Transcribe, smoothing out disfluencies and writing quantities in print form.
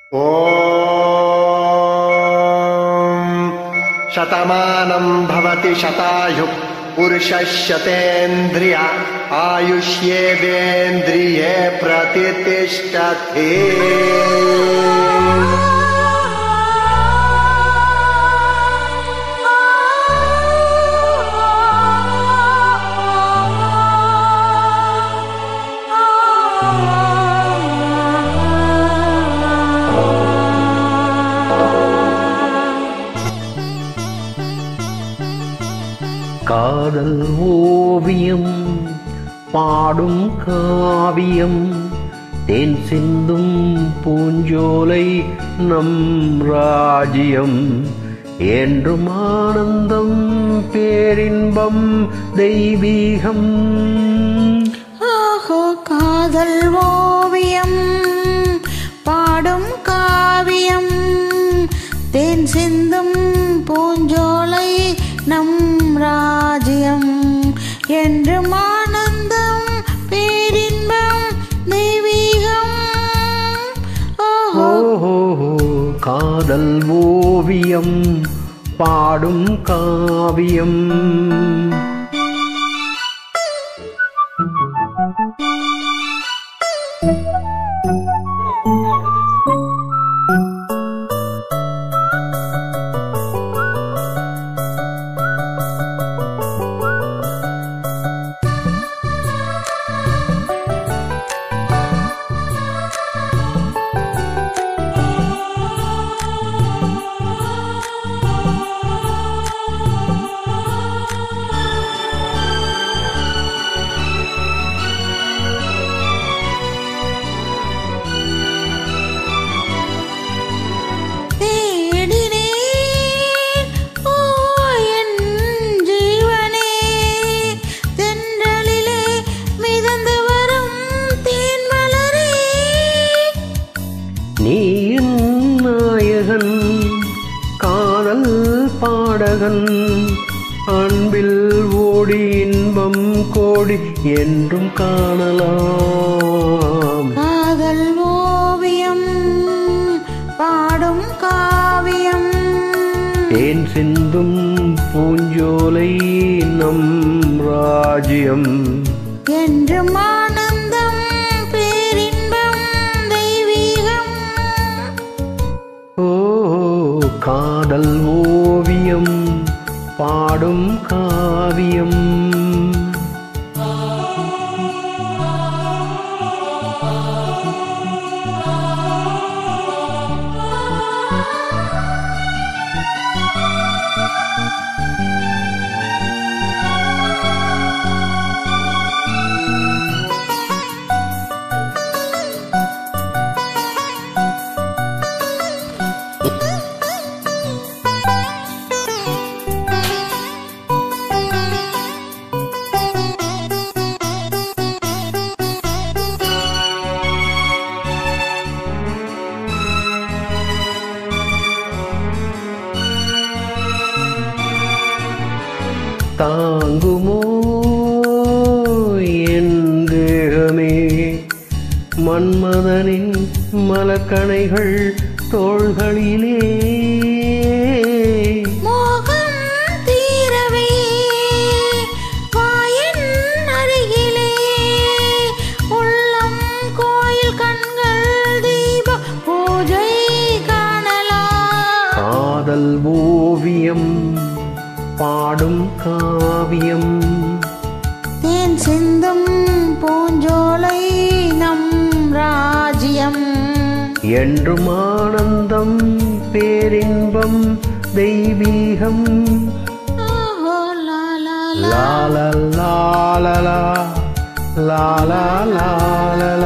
शतमानं भवति शतायुः पुरुषः शतेन्द्रिय आयुष्येवेन्द्रिये प्रतिष्ठते। காதல் ஓவியம் பாடும் காவியம் தேன் சிந்தும் பூஞ்சோலை நம் ராஜ்யம் என்றும் ஆனந்தம் பேரின்பம் தெய்வீகம். ஓஹோ காதல் ஓவியம் பாடும் காவியம் தேன் சிந்தும் பூஞ்சோலை நம் ராஜ்யம் என்றும் ஆனந்தம் பேரின்பம் தெய்வீகம். ஓஹோ காதல் ஓவியம் பாடும் காவியம். நீ நாயகன் காதல் பாடகன் அன்பில் ஓடி இன்பம் கோடி என்றும் காணலாம். காதல் ஓவியம் பாடும் காவியம் தேன் சிந்தும் பூஞ்சோலை நம் ராஜ்யம் என்றும் ஆனந்தம் பேரின்பம் தெய்வீகம். ஓ காதல் ஓவியம் பாடும் காவியம். தாங்குமோ என் தேகமே மன்மதனின் மலக்கணைகள் தோள்களிலே மோகம் தீரவே வாயின் அருகிலே உள்ளம் கோயில் கண்கள் தீப பூஜை காணலாம். காதல் ஓவியம் பாடும் காவியம் தேன் சிந்தும் பூஞ்சோலை நம் ராஜ்யம் என்றும் ஆனந்தம் பேரின்பம் தெய்வீகம். ஓஹோ லா லா லா லா லா லா லா லா லா லா லா.